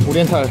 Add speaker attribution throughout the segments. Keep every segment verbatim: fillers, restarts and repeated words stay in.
Speaker 1: 오리엔탈.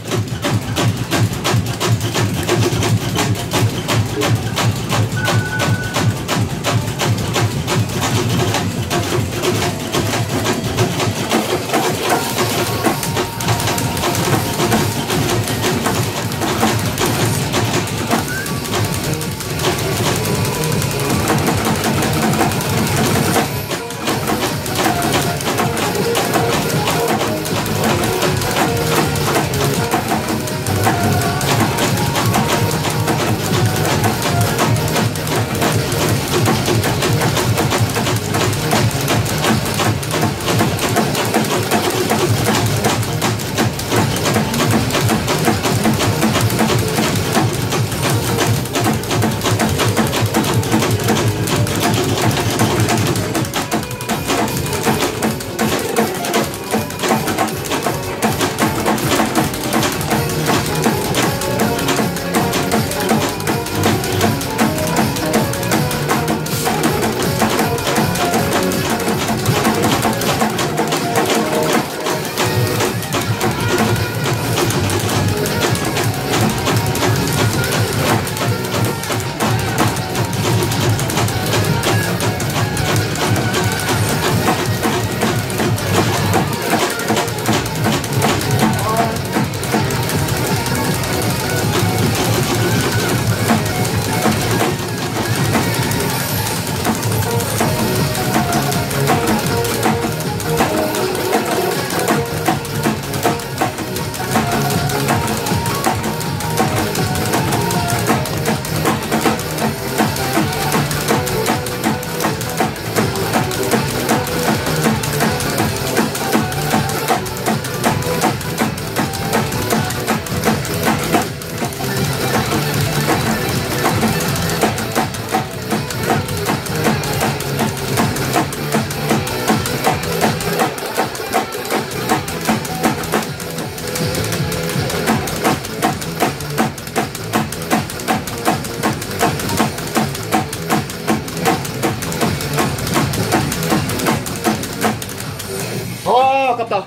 Speaker 1: 아, 아깝다.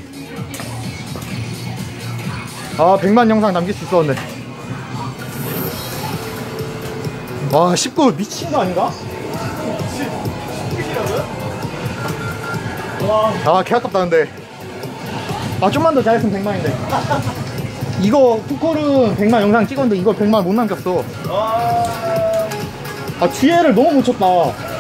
Speaker 1: 아, 백만 영상 남길 수 있었는데. 와, 십구 미친 거 아닌가? 아, 개 아깝다. 근데 아, 좀만 더 잘했으면 백만인데. 이거 투콜은 백만 영상 찍었는데 이걸 백만 못 남겼어. 아, 지혜를 너무 못 쳤다.